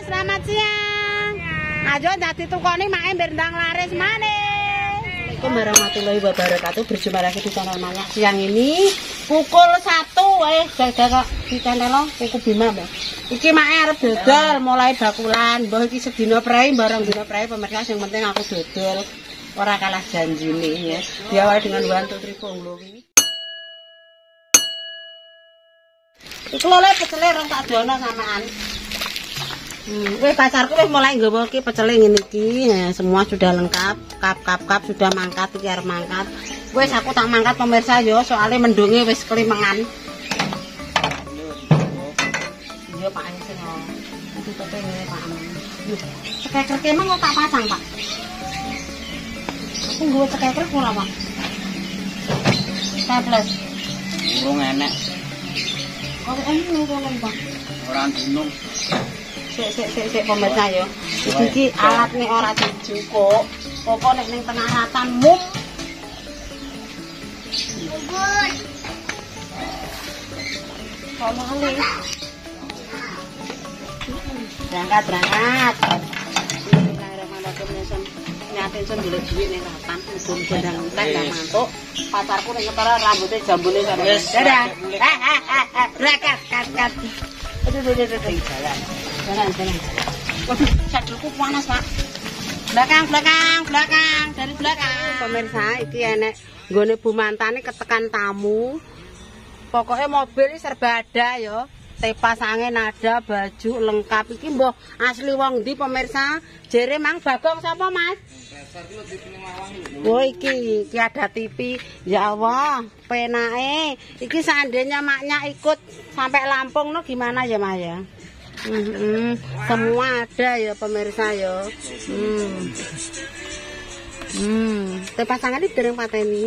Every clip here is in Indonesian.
selamat siang. Ayo dadi tukone make ndang laris maneh. Assalamualaikum warahmatullahi wabarakatuh. Berjumpa lagi di channel Manyak siang ini pukul 1 jaga di channel Kuku Bima, Mbak. Iki make arep dodol mulai bakulan. Mbah iki sedina prei bareng dina prei pemirsa sing penting aku dodol. Ora kalah janjine ya. Diawali dengan bantu tripolo ini. Iku lho pecele rong tak dono samaan. Wis pacarku wis mulai nggawa iki pecele ngene iki. Ya, semua sudah lengkap, kap sudah mangkat iki arep mangkat. Wis aku tak mangkat pemirsa yo, soalnya mendunge wis kelimengan. Iya Pak sing ditutupe ngene Pak. Cekeker emang kok tak pasang, Pak. Aku nggawa cekeker ora, Pak. Tablet. Urung enek. Oh, ini ngomong, Pak. Ora gunung. Sik pemirsa ya. Iki alat nek ora dijukuk, apa nek ning tengah ratan mum. Gugur. Komali. Berangkat. Bismillahirrahmanirrahim. Nyatin son golek duit ning ratan, muga gendang entek gak mantuk. Pacarku ning ngetara rambutnya jambule sampe. Dadah. Berangkat. Aduh. Jalan. Waduh, sadulku panas, Pak. Belakang. Dari belakang. Pemirsa, iki enek nggone Bu Mantane ketekan tamu. Pokoknya mobil serba ada ya. Tepas angin ada, baju lengkap. Iki mbah asli wong ndi pemirsa? Jere Mang Bagong sapa, Mas? Oh iki ada TV. Ya Allah, penake. Iki seandainya maknya ikut sampai Lampung no gimana ya, Mas ya? Semua ada ya pemirsa ya. Tepasangan iki dereng pateni.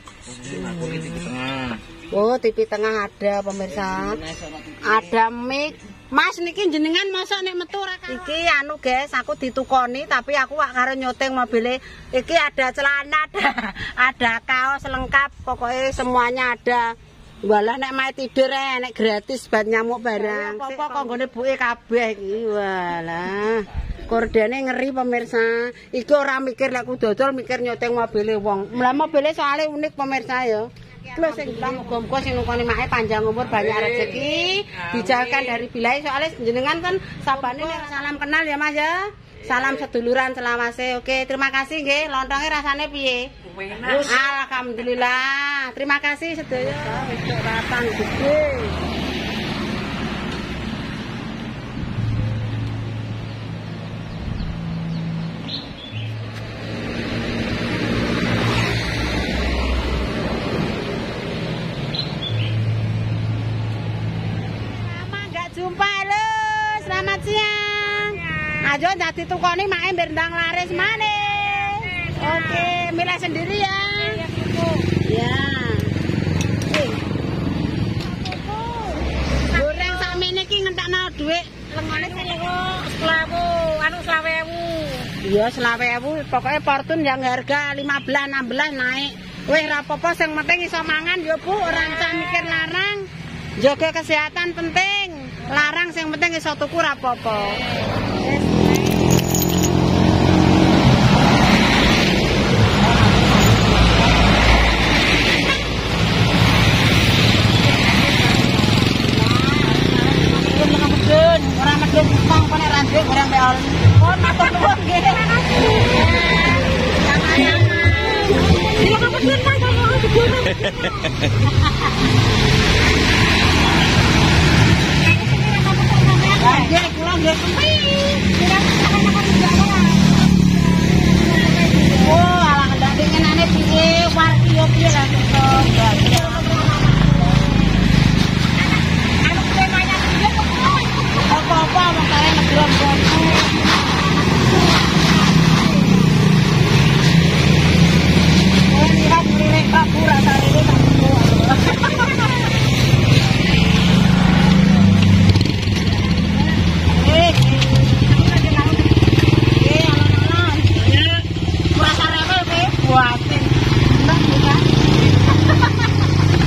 Oh, TV tengah ada pemirsa. Ada mic. Mas niki jenengan mosok nek metu ora kan? Iki anu guys, aku ditukoni tapi aku wak karo nyoteng mobile. Iki ada celana, ada kaos lengkap, pokoknya semuanya ada. Walah nek mae tidur nek gratis bat nyamuk barang. Apa kok nggone buke kabeh iki. Walah. Kordene ngeri pemirsa. Iki ora mikir lek aku dodol, mikir nyoteng mobile wong. Lah mobile soalnya unik pemirsa ya. Terus sing bilang muga-muga sing nukoni mae panjang umur banyak rezeki, dijauhkan dari bilai soalnya jenengan kan sabane salam kenal ya Mas ya. Salam seduluran selawase. Oke, terima kasih nggih. Lontonge rasane piye? Alhamdulillah. Terima kasih sedaya. Wis ratan gede. Jumpa lho, selamat siang. Ayo dadi tukone make ndang laris maneh. Oke, milih sendiri ya. Ya. Goreng sakmene iki ngentakno dhuwit lengone kilo 20.000. Iya, 20.000. Pokoknya Fortune yang harga 15 16 naik. Wis ra apa-apa sing penting iso mangan ya Bu, ora usah mikir larang. Jaga kesehatan penting. Larang sing penting iso tuku ra apa-apa. Ora medun utang kene randik ora meol. Oh, matur nuwun nggih. Nggih, kula nggih kepi. Oh, ala ndak dingenane piye, warti yo piye lah kok. Anu temanya piye kok. Apa-apa wong kare negron kok. Oh, lihat kabur asal ini tak. Buatin. Mbak bukan.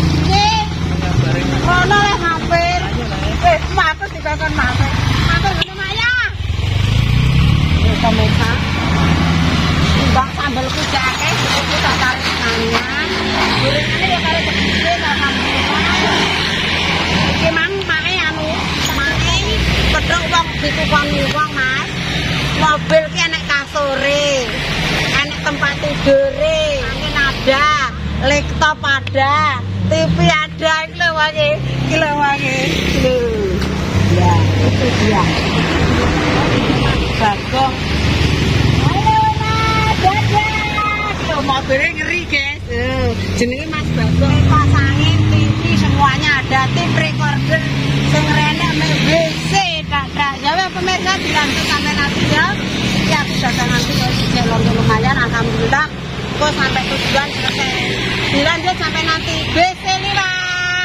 ditukoni wong, Mas. Mobil ki enek kasure, enek tempat tidure, angin ada, laptop ada, TV ada, iki lho wangi, iki lho wangi. Ya, itu dia. Bagong. Halo Mas, dadah. Mobilnya ngeri guys. Jenenge Mas Bagong. Pasangin TV semuanya ada, tape recorder, sing renek mek WC dak. Ya wes pemirsa dilanjut sampai nanti ya. Ya aku sudah nanti kalau lumayan alhamdulillah. Kok sampai tujuan selesai. Dilanjut sampai nanti. WC liwat.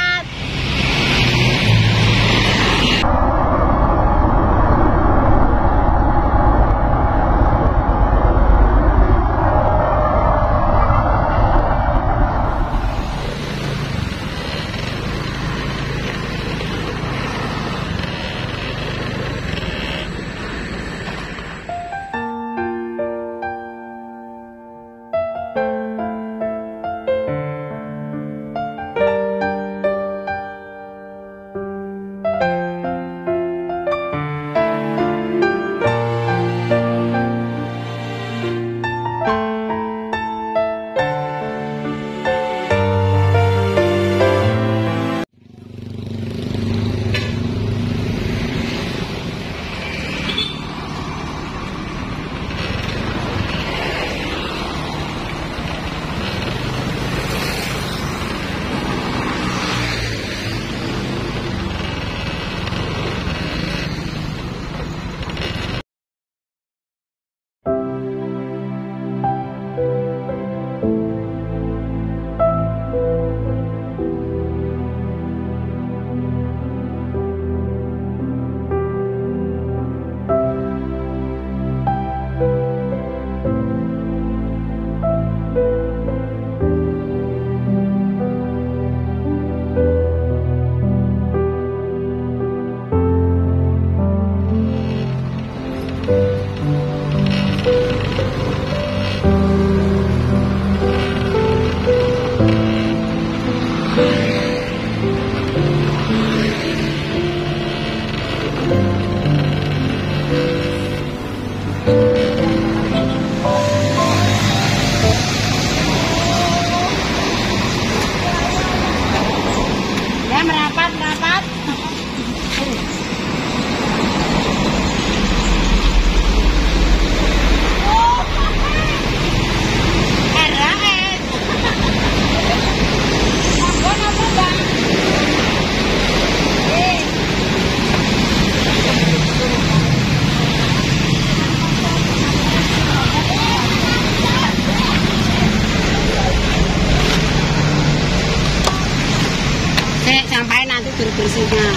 bersihnya.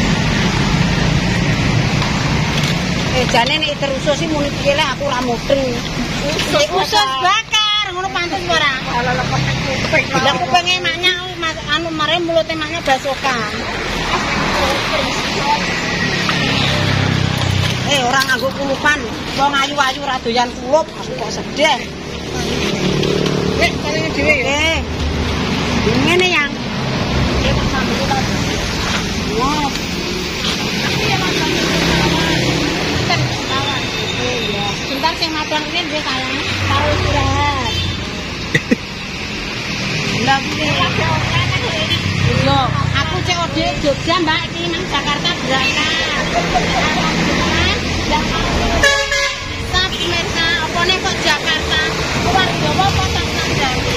Jane nek teruso sih muni piye aku ora mudeng. Usus bakar ngono pantes ora. Lah kupenge maknya anu mare mulute maknya basokan. Ora nganggo kulupan. Wong ayu-ayu ora doyan kulup, aku kok sedih. Nek paling dhewe ya. Ngene yang. Wow. Bentar sing madang ini nggih sayang, karo istirahat. Lah piye? Yo, aku COD Jogja, Mbak, iki nang Jakarta berangkat. Sap pemirsa, opone kok Jakarta? Luar Jawa apa Tangerang Jawa?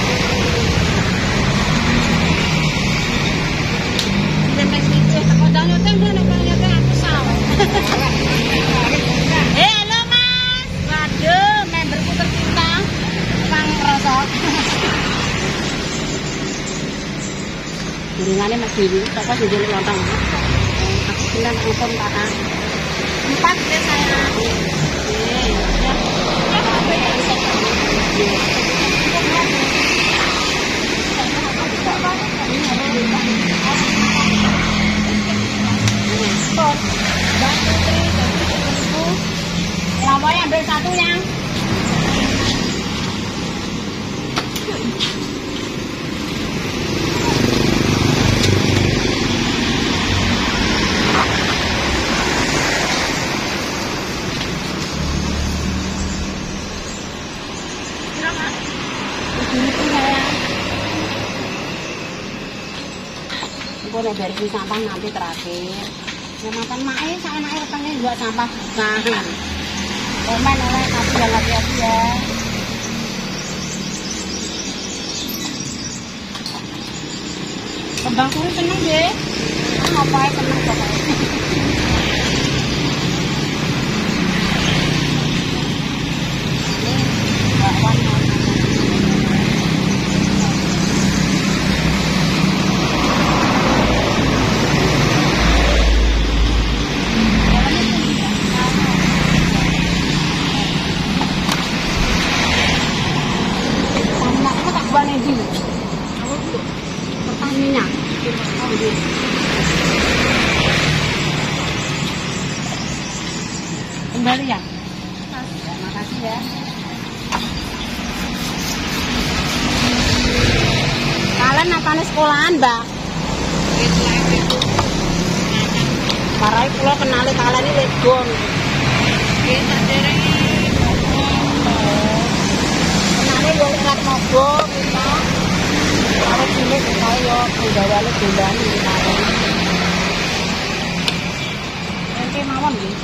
Demeks iki teko danyo teng nek nyate aku salah. Halo Mas. Waduh, memberku tercinta. Kang Rosok. Jaringane Mas Dewi, toko jenjel lontong. Aku bilang nonton Kakak. 4 deh saya. Lampunya ambil satu yang. nek dari sampah nanti terakhir. Ya makan mae sak enake wetenge buat sampah bukan. Komen oleh tapi yang hati-hati ya. Kembang kuru seneng nggih. Ngapain seneng pokoknya. Pertamina. Kembali ya. Terima kasih ya. Kalian apa sekolahan, Mbak? Parai kula kenali kalian iki Legon. Nggih, tak dereng. Kenali wong rat mogo kita. Arep cilik kaya penggaweane dolan iki kalian. Ente mawon nggih.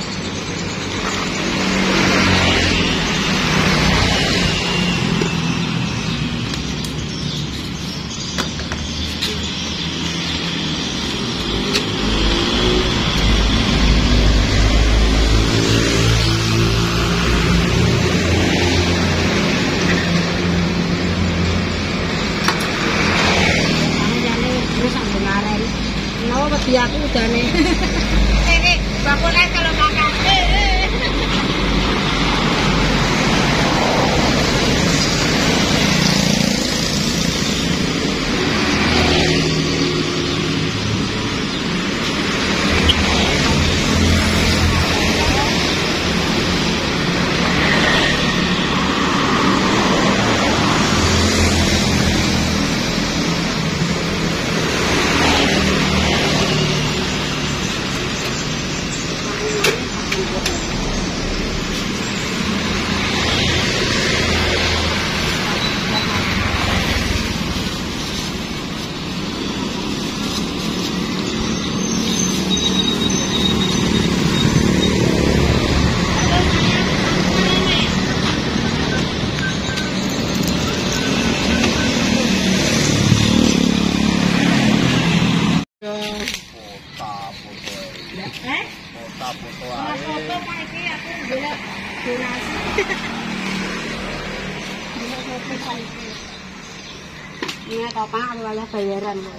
Dia aku udah nih. Bakul es kalau makan. Foto Pak iki aku golek donasi. Ini topak wilayah bayaran kok.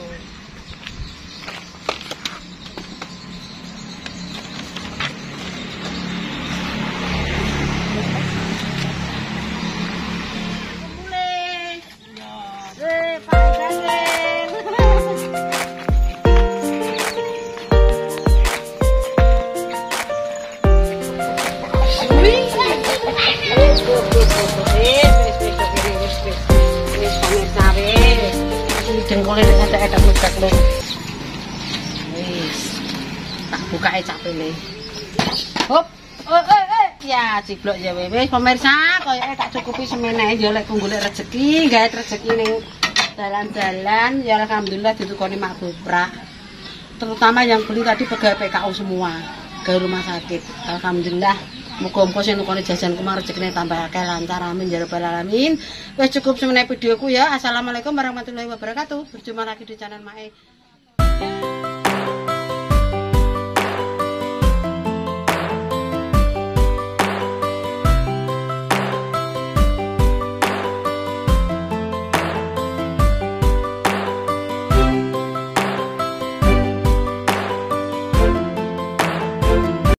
Jengkolnya ada mudak lho. Wis. Tak bukae capene. Hop. Ya ciblok ya wis pemirsa, koyoke tak cukupi semene ya lek golek rezeki, gawe rezeki ning dalan-dalan ya alhamdulillah ditukoni mak boprak. Terutama yang beli tadi pegawai PKU semua, ke rumah sakit. Alhamdulillah. Muga-muga sing nukoni jajan kumar rezekine tambah akeh lancar amin ya rabbal alamin. Wis cukup semene videoku ya. Assalamualaikum warahmatullahi wabarakatuh. Berjumpa lagi di channel Mae.